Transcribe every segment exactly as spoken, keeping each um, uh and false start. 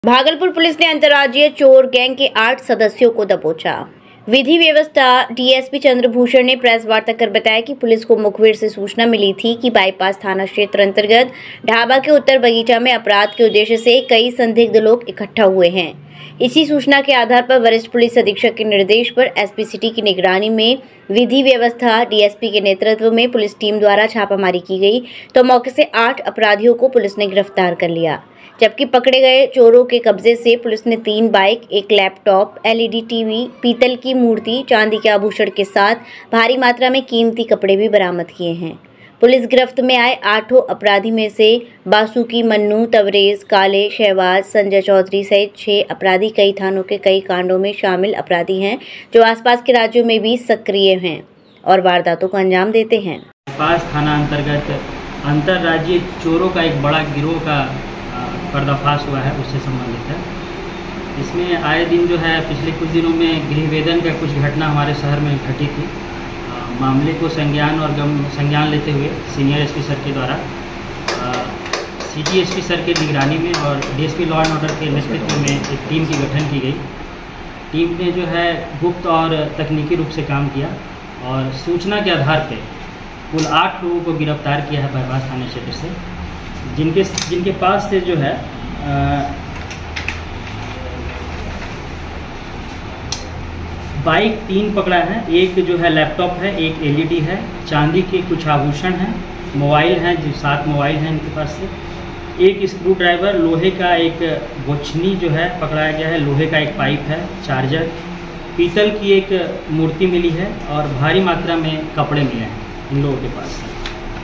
Bhagalpur police ने अंतर्राज्यीय चोर गैंग के आठ सदस्यों को दबोचा। विधि व्यवस्था डीएसपी चंद्रभूषण ने प्रेस वार्ता कर बताया कि पुलिस को मुखबिर से सूचना मिली थी कि बाईपास थाना क्षेत्र अंतर्गत ढाबा के उत्तर बगीचा में अपराध के उद्देश्य से कई संदिग्ध लोग इकट्ठा हुए हैं। इसी सूचना के आधार पर वरिष्ठ पुलिस अधीक्षक के निर्देश पर एसपी सिटी की निगरानी में विधि व्यवस्था डीएसपी के नेतृत्व में पुलिस टीम द्वारा छापामारी की गई तो मौके से आठ अपराधियों को पुलिस ने गिरफ्तार कर लिया, जबकि पकड़े गए चोरों के कब्जे से पुलिस ने तीन बाइक, एक लैपटॉप, एलईडी टीवी, पीतल की मूर्ति, चांदी के आभूषण के साथ भारी मात्रा में कीमती कपड़े भी बरामद किए हैं। पुलिस गिरफ्त में आए आठों अपराधी में से बासुकी, मन्नू, तवरेज, काले, शहबाज, संजय चौधरी सहित छह अपराधी कई थानों के कई कांडों में शामिल अपराधी हैं, जो आसपास के राज्यों में भी सक्रिय हैं और वारदातों को अंजाम देते हैं। बाईपास थाना अंतर्गत अंतर्राज्यीय चोरों का एक बड़ा गिरोह का पर्दाफाश हुआ है, उससे संबंधित है। इसमें आए दिन जो है पिछले कुछ दिनों में गृहवेदन का कुछ घटना हमारे शहर में घटी थी। मामले को संज्ञान और गम संज्ञान लेते हुए सीनियर एसपी सर के द्वारा सिटी एसपी सर के निगरानी में और डीएसपी लॉ एंड ऑर्डर के नेतृत्व में एक टीम की गठन की गई। टीम ने जो है गुप्त और तकनीकी रूप से काम किया और सूचना के आधार पर कुल आठ लोगों को गिरफ्तार किया है बाईपास थाना क्षेत्र से, जिनके जिनके पास से जो है आ, बाइक तीन पकड़ा है, एक जो है लैपटॉप है, एक एलईडी है, चांदी के कुछ आभूषण हैं, मोबाइल हैं, जो सात मोबाइल हैं इनके पास से, एक स्क्रू ड्राइवर, लोहे का एक बोछनी जो है पकड़ाया गया है, लोहे का एक पाइप है, चार्जर, पीतल की एक मूर्ति मिली है और भारी मात्रा में कपड़े मिले हैं इन लोगों के पास से।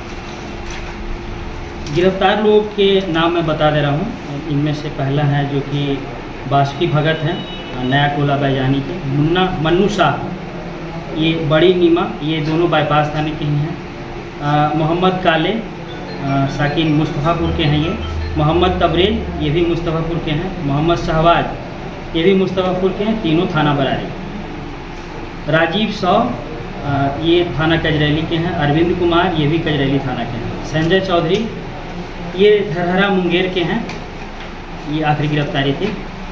गिरफ्तार लोगों के नाम मैं बता दे रहा हूँ। इनमें से पहला है जो कि बासुकी भगत हैं, नया कोला बैजानी के, मुन्ना मन्नू शाह, ये बड़ी नीमा, ये दोनों बाईपास थाने के ही हैं। मोहम्मद काले साकिन मुस्तफ़ापुर के हैं, ये मोहम्मद तबरेज ये भी मुस्तफ़ापुर के हैं, मोहम्मद शहबाज ये भी मुस्तफ़ापुर के हैं, तीनों थाना बरारी। राजीव सौ ये थाना कजरैली के हैं, अरविंद कुमार ये भी कजरैली थाना के हैं, संजय चौधरी ये धरहरा मुंगेर के हैं, ये आखिरी गिरफ्तारी थी।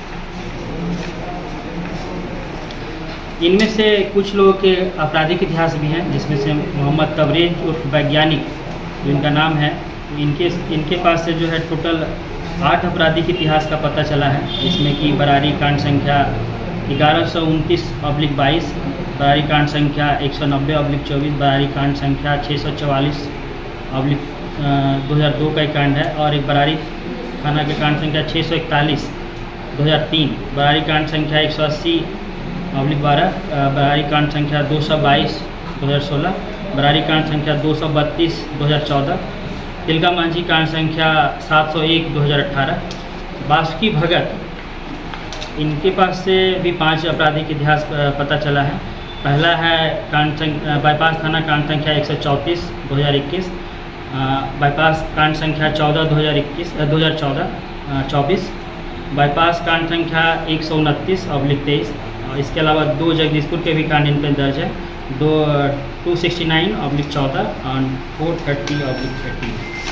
इनमें से कुछ लोगों के आपराधिक इतिहास भी हैं, जिसमें से मोहम्मद तबरेज उर्फ वैज्ञानिक जिनका नाम है, इनके इनके पास से जो है टोटल आठ आपराधिक इतिहास का पता चला है, जिसमें कि बरारी कांड संख्या ग्यारह सौ उनतीस अब्लिक बाईस, बरारी कांड संख्या एक सौ नब्बे अब्लिक चौबीस, बरारी कांड संख्या छः सौ चवालीस अब्लिक दो हज़ार दो का एक कांड है, और एक बरारी थाना के कांड संख्या छः सौ इकतालीस दो हज़ार तीन, बरारी कांड संख्या एक सौ अस्सी अब्लिक बारह, बरारी कांड संख्या दो सौ बाईस दो हज़ार सोलह, बरारी कांड संख्या दो सौ बत्तीस दो हज़ार चौदह, तिलका मांझी कांड संख्या सात सौ एक दो हज़ार अठारह। बासुकी भगत इनके पास से भी पांच आपराधिक इतिहास पता चला है। पहला है कांड संख्या बाईपास थाना कांड संख्या एक सौ चौंतीस दो हज़ार इक्कीस, बाईपास कांड संख्या चौदह दो हज़ार इक्कीस दो हज़ार चौदह चौबीस, बाईपास कांड संख्या एक सौ उनतीस अब्लिक तेईस, और इसके अलावा दो जगदीशपुर के भी कांड इन पर दर्ज है, दो टू सिक्सटी नाइन अब्लिक चौदह और four thirty oblique thirty.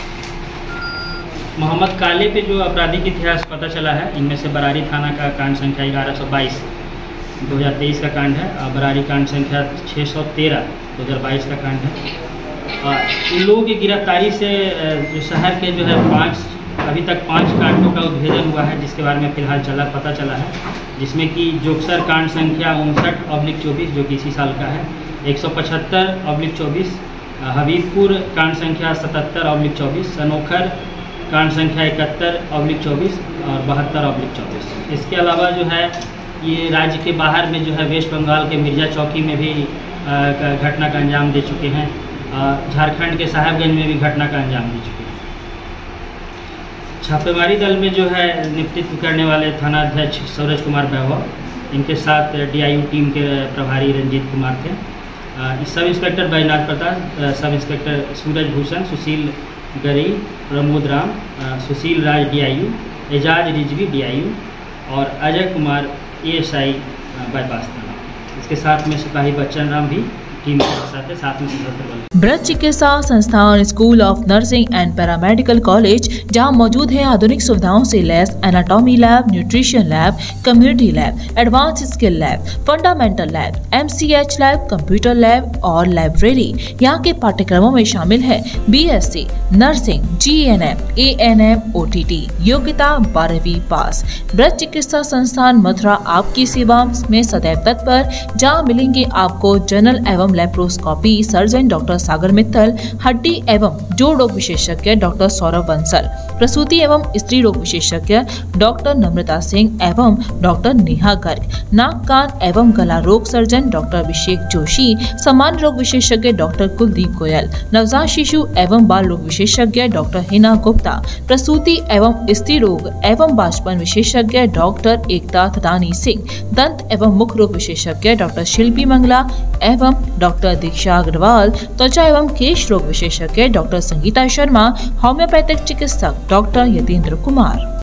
Mohammed काले पे जो आपराधिक इतिहास पता चला है, इनमें से बरारी थाना का कांड संख्या ग्यारह सौ बाईस दो हज़ार तेईस का कांड है, और बरारी कांड संख्या छः सौ तेरह दो हज़ार बाईस का कांड है। इन लोगों की गिरफ्तारी से जो शहर के जो है पाँच अभी तक पाँच कांडों का उद्भेदन हुआ है, जिसके बारे में फिलहाल चला पता चला है, जिसमें कि जोगसर कांड संख्या उनसठ अब्लिक चौबीस जो कि इसी साल का है, एक सौ पचहत्तर अब्लिक चौबीस, हबीबपुर कांड संख्या सतहत्तर अब्लिक चौबीस, सनोखर कांड संख्या इकहत्तर अब्लिक चौबीस और बहत्तर अब्लिक चौबीस। इसके अलावा जो है ये राज्य के बाहर में जो है वेस्ट बंगाल के मिर्जा चौकी में भी घटना का अंजाम दे चुके हैं, झारखंड के साहेबगंज में भी घटना का अंजाम दे चुके हैं। छापेमारी दल में जो है नेतृत्व करने वाले थानाध्यक्ष सूरज कुमार वैभव, इनके साथ डीआईयू टीम के प्रभारी रंजीत कुमार थे, sub inspector Baijnath Pratap, sub inspector सूरज भूषण, सुशील गरई, प्रमोद राम, सुशील राज डीआईयू, एजाज रिजवी डीआईयू और अजय कुमार एएसआई बाईपास थाना। इसके साथ में सिपाही बच्चन राम भी टीम के साथ है, साथ में सशस्त्र बल। Braj Chikitsa Sansthan school of nursing and paramedical college, जहां मौजूद है आधुनिक सुविधाओं से लैस anatomy lab, nutrition lab, community lab, advance skill lab, fundamental lab, MCH lab, computer lab और लाइब्रेरी। यहाँ के पाठ्यक्रमों में शामिल है BSc nursing, GNM, ANM, OTT, योग्यता बारहवीं पास। ब्रज चिकित्सा संस्थान मथुरा आपकी सेवा में सदैव तत्पर, जहाँ मिलेंगे आपको जनरल एवं laparoscopy surgeon doctor Sagar Mittal, हड्डी एवं जोड़ रोग विशेषज्ञ डॉक्टर सौरभ बंसल, प्रसूति एवं स्त्री रोग विशेषज्ञ डॉक्टर नम्रता सिंह एवं डॉक्टर नेहा गर्ग, नाक कान एवं गला रोग सर्जन डॉक्टर अभिषेक जोशी, सामान्य रोग विशेषज्ञ डॉक्टर कुलदीप गोयल, नवजात शिशु एवं बाल रोग विशेषज्ञ डॉक्टर हिना गुप्ता, प्रसूति एवं स्त्री रोग एवं बाष्पन विशेषज्ञ डॉक्टर एकता थदानी सिंह, दंत एवं मुख रोग विशेषज्ञ डॉक्टर शिल्पी मंगला एवं डॉक्टर दीक्षा अग्रवाल, त्वचा एवं केश रोग विशेषज्ञ डॉक्टर संगीता शर्मा, होम्योपैथिक चिकित्सक डॉक्टर यतेंद्र कुमार।